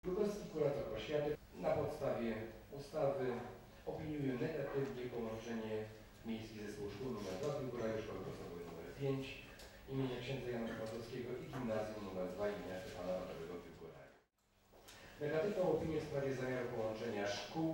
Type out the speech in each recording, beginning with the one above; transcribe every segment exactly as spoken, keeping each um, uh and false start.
Lubelski kurator oświaty na podstawie ustawy opiniuje negatywnie połączenie Miejski Zespół Szkół nr dwa w Biłgoraju, Szkoły Podstawowej nr pięć imienia księdza Jana Chrzanowskiego i Gimnazjum nr dwa imienia Stefana Batorego w Biłgoraju. Negatywną opinię w sprawie zamiaru połączenia szkół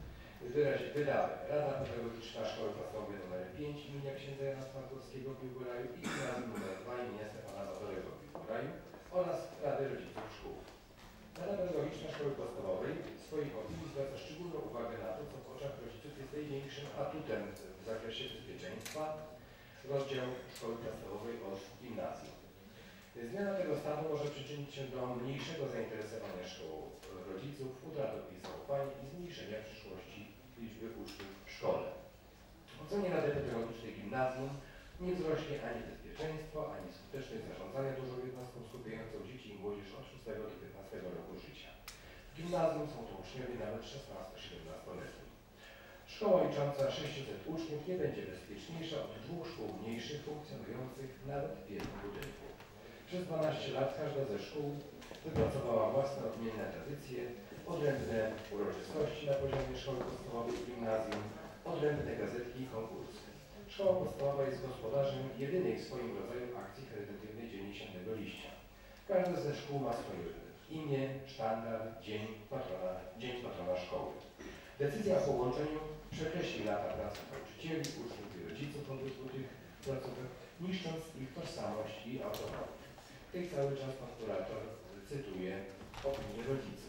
wydała Rada Pedagogiczna Szkoły Podstawowej nr pięć imienia księdza Jana Chrzanowskiego w Biłgoraju i Gimnazjum nr dwa imienia Stefana Batorego w Biłgoraju oraz Rady Rodziców Szkół. Rada Pedagogiczna Szkoły Podstawowej w swoich opinii zwraca szczególną uwagę na to, co w oczach rodziców jest największym atutem w zakresie bezpieczeństwa, rozdział szkoły podstawowej od gimnazjum. Zmiana tego stanu może przyczynić się do mniejszego zainteresowania szkołą rodziców, utraty zaufania i zmniejszenia w przyszłości liczby uczniów w szkole. W ocenie Rady Pedagogicznej Gimnazjum nie wzrośnie ani bezpieczeństwo, ani skuteczność zarządzania dużą jednostką skupiającą dzieci i młodzież od szóstego do piętnastego roku życia. W gimnazjum są to uczniowie nawet szesnasto-siedemnastoletni. Szkoła licząca sześciuset uczniów nie będzie bezpieczniejsza od dwóch szkół mniejszych funkcjonujących nawet w jednym budynku. Przez dwanaście lat każda ze szkół wypracowała własne odmienne tradycje, odrębne uroczystości na poziomie szkoły podstawowej i gimnazjum, odrębne gazetki i konkursy. Szkoła podstawowa jest gospodarzem jedynej w swoim rodzaju akcji charytatywnej Dzień Świętego Liścia. Każda ze szkół ma swoje imię, sztandar, dzień patrona, dzień patrona szkoły. Decyzja o połączeniu przekreśli lata pracy nauczycieli, uczniów i rodziców obydwu tych placówek, niszcząc ich tożsamość i autonomię. Tutaj cały czas pan kurator cytuje opinię rodziców.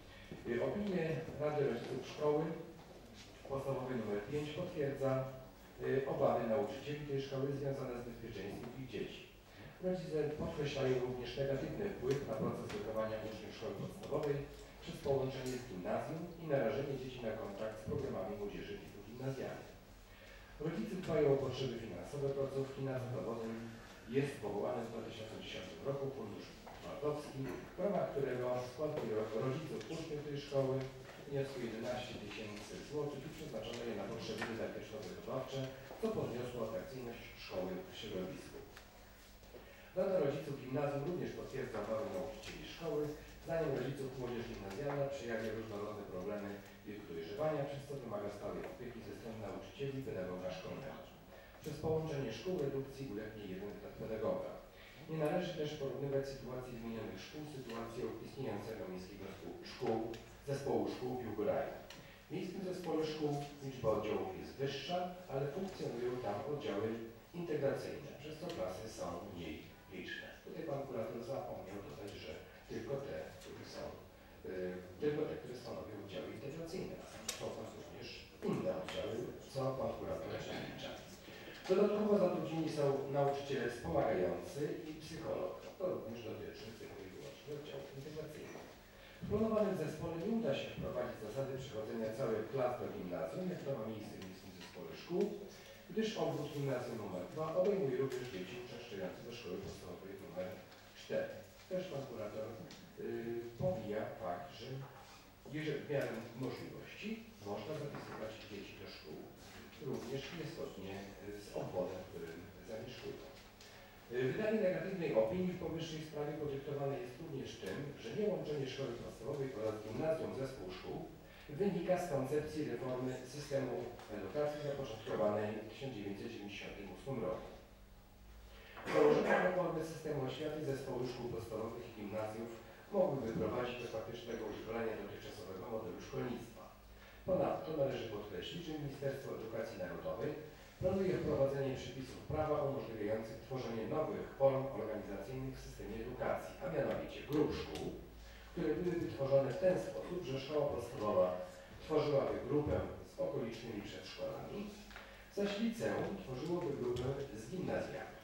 Opinię Rady Rodziców Szkoły Podstawowej nr pięć potwierdza obawy nauczycieli tej szkoły związane z bezpieczeństwem ich dzieci. Rodzice podkreślają również negatywny wpływ na proces wychowania uczniów szkoły podstawowej przez połączenie z gimnazjum i narażenie dzieci na kontakt z programami młodzieży gimnazjalnej. Rodzice dbają o potrzeby finansowe placówki, na co dowodem jest powołany w dwa tysiące dziesiątym roku Fundusz Martowski, w ramach którego składki rodziców uczniów tej szkoły wyniosły jedenaście tysięcy złotych i przeznaczono je na potrzeby dydaktyczno-wychowawcze, co podniosło atrakcyjność szkoły w środowisku. Rada Rodziców Gimnazjum również potwierdza obawy nauczycieli szkoły. Zdaniem rodziców młodzież gimnazjalna przejawia różnorodne problemy wieku dojrzewania, przez co wymaga stałej opieki ze strony nauczycieli i pedagoga szkolnego. Przez połączenie szkół redukcji ulegnie jeden etat pedagoga. Nie należy też porównywać sytuacji zmienionych szkół z sytuacją istniejącego miejskiego szkół, zespołu szkół w Biłgoraju. W miejskim zespole szkół liczba oddziałów jest wyższa, ale funkcjonują tam oddziały integracyjne, przez co klasy są mniej liczne. Tutaj pan kurator zapomniał dodać, że tylko te, które są, yy, tylko te, które stanowią oddziały integracyjne. Są tam również inne oddziały, co pan kurator przelicza. Dodatkowo zatrudnieni są nauczyciele wspomagający i psycholog. To również dotyczy tylko i wyłącznie oddziałów integracyjnych. W planowanym zespole nie uda się wprowadzić zasady przechodzenia całych klas do gimnazjum, jak to ma miejsce w miejskim zespole szkół, gdyż obwód gimnazjum numer dwa obejmuje również dzieci uczęszczające do szkoły podstawowej numer cztery. Też pan kurator yy, pomija fakt, że jeżeli w miarę możliwości można zapisywać dzieci do szkół, również niezgodnie z obwodem, w którym zamieszkują. Wydanie negatywnej opinii w powyższej sprawie podyktowane jest również tym, że niełączenie szkoły podstawowej oraz gimnazjum zespół szkół wynika z koncepcji reformy systemu edukacji zapoczątkowanej w tysiąc dziewięćset dziewięćdziesiątym ósmym roku. Założenia reformy systemu oświaty zespołu szkół podstawowych i gimnazjów mogłyby prowadzić do faktycznego używania dotychczasowego modelu szkolnictwa. Ponadto należy podkreślić, że Ministerstwo Edukacji Narodowej planuje wprowadzenie przepisów prawa umożliwiających tworzenie nowych form organizacyjnych w systemie edukacji, a mianowicie grup szkół, które byłyby tworzone w ten sposób, że szkoła podstawowa tworzyłaby grupę z okolicznymi przedszkolami, zaś liceum tworzyłoby grupę z gimnazjami.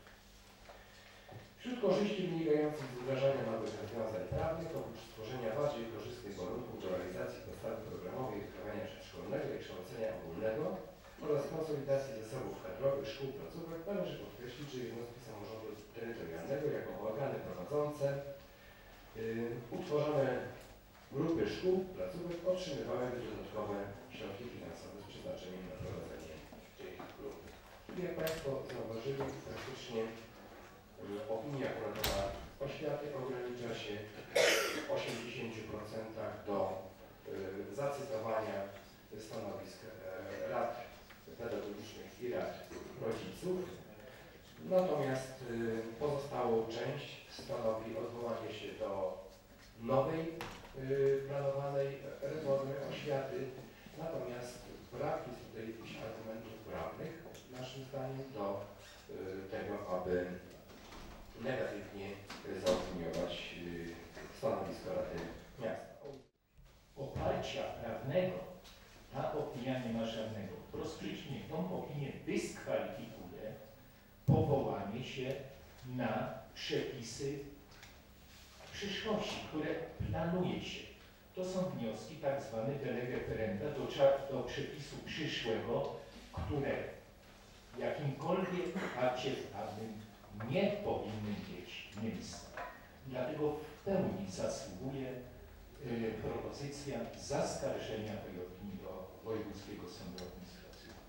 Wśród korzyści wynikających z wdrażania nowych rozwiązań prawnych, oprócz stworzenia bardziej korzystnych warunków do realizacji podstawy programowej wychowania przedszkolnego i kształcenia ogólnego oraz konsolidacji zasobów kadrowych szkół placówek, należy podkreślić, że jednostki samorządu terytorialnego jako organy prowadzące yy, utworzone grupy szkół placówek otrzymywałyby dodatkowe środki finansowe z przeznaczeniem na prowadzenie tych grup. Jak Państwo zauważyli, praktycznie opinia kuratora oświaty ogranicza się osiemdziesięciu procentach do y, zacytowania stanowisk y, rad pedagogicznych i rad rodziców. Natomiast y, pozostałą część stanowi odwołanie się do nowej y, planowanej reformy oświaty. Natomiast brak jest tutaj jakichś argumentów prawnych, naszym zdaniem, do y, tego, aby negatywnie zaopiniować y, stanowisko Rady Miasta. Oparcia prawnego ta opinia nie ma żadnego. Wprost przeciwnie, tą opinię dyskwalifikuje powołanie się na przepisy przyszłości, które planuje się. To są wnioski tak zwane de lege ferenda do, do przepisu przyszłego, które w jakimkolwiek akcie prawnym nie powinny mieć miejsca. Dlatego w pełni zasługuje y, propozycja zaskarżenia tej opinii do Wojewódzkiego Sądu Administracyjnego.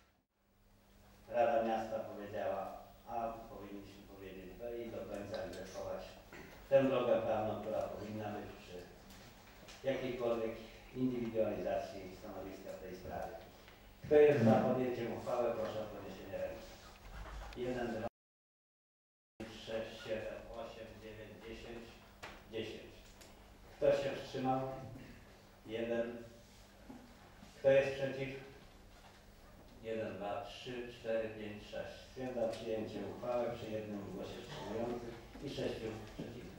Rada Miasta powiedziała A, powinniśmy powiedzieć B i do końca egzekwować tę drogę prawną, która powinna być przy jakiejkolwiek indywidualizacji stanowiska w tej sprawie. Kto jest za podjęciem uchwały, proszę o podniesienie ręki. jeden, dwa, sześć, siedem, osiem, dziewięć, dziesięć, dziesięć. Kto się wstrzymał? jeden. Kto jest przeciw? jeden, dwa, trzy, cztery, pięć, sześć. Stwierdzam przyjęcie uchwały przy jednym głosie wstrzymującym i sześciu przeciwnych.